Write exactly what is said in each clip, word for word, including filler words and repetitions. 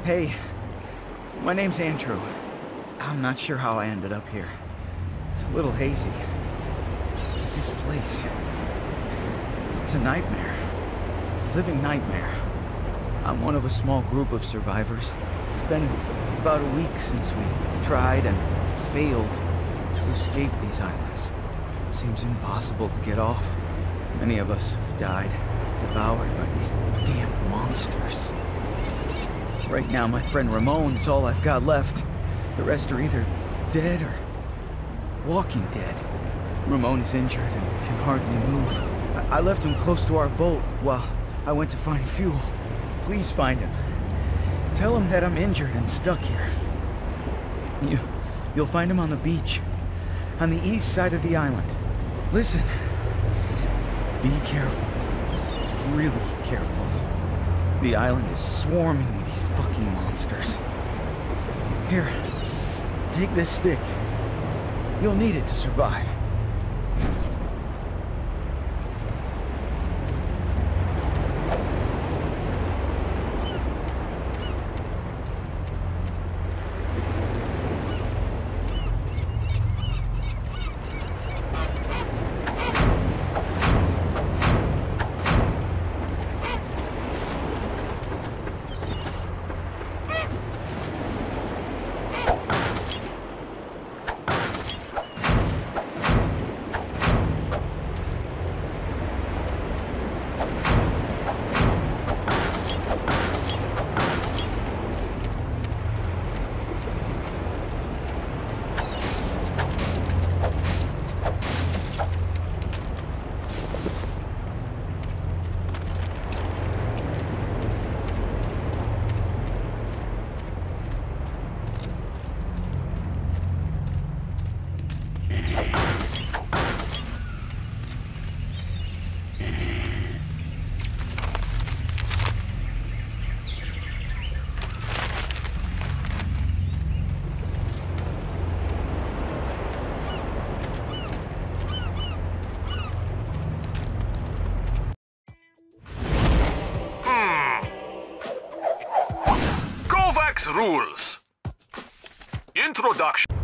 Hey, my name's Andrew. I'm not sure how I ended up here. It's a little hazy. This place... it's a nightmare. A living nightmare. I'm one of a small group of survivors. It's been about a week since we tried and failed to escape these islands. It seems impossible to get off. Many of us have died, devoured by these damn monsters. Right now, my friend Ramon is all I've got left. The rest are either dead or walking dead. Ramon is injured and can hardly move. I, I left him close to our boat while I went to find fuel. Please find him. Tell him that I'm injured and stuck here. You, you'll find him on the beach, on the east side of the island. Listen, be careful. Really careful. The island is swarming with these fucking monsters. Here, take this stick. You'll need it to survive. Rules. Introduction.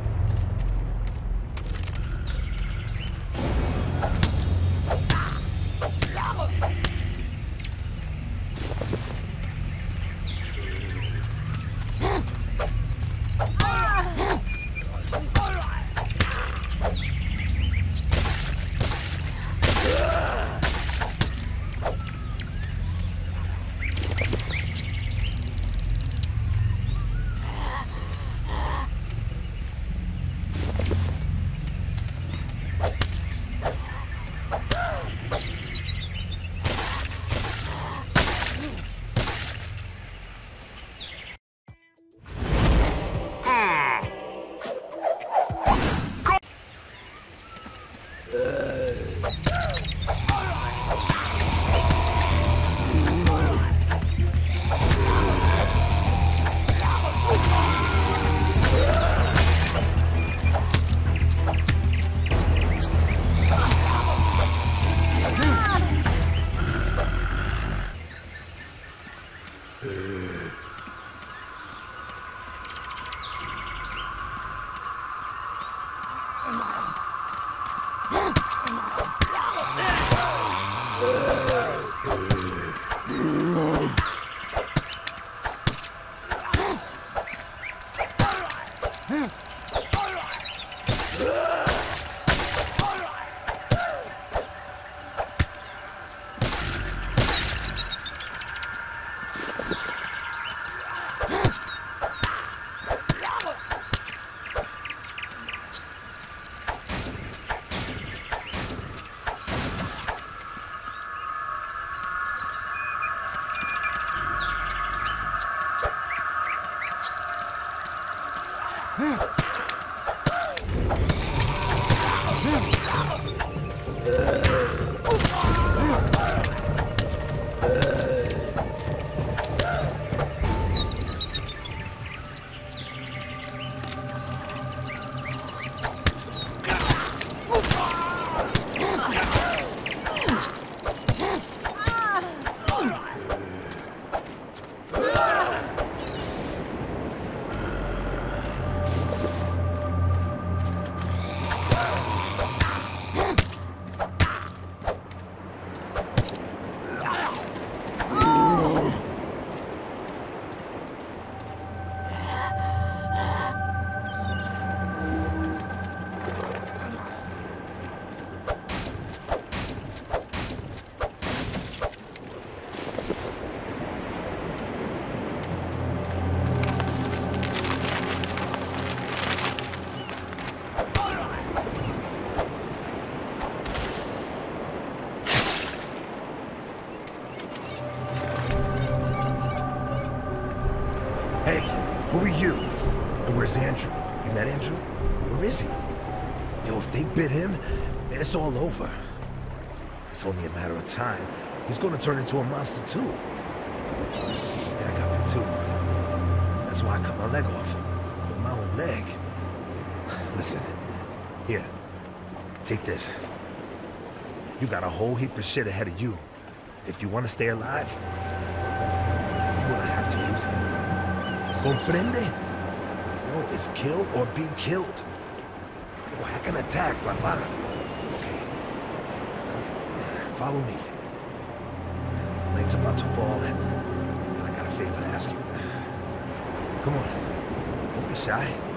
Yo, if they bit him, it's all over. It's only a matter of time. He's gonna turn into a monster too. Yeah, I got bit too. That's why I cut my leg off. With my own leg. Listen, here, take this. You got a whole heap of shit ahead of you. If you want to stay alive, you're gonna have to use it. Comprende? Yo, it's kill or be killed. Yo, I can attack, papa. Okay. Come, follow me. Night's about to fall, and I got a favor to ask you. Come on. Don't be shy.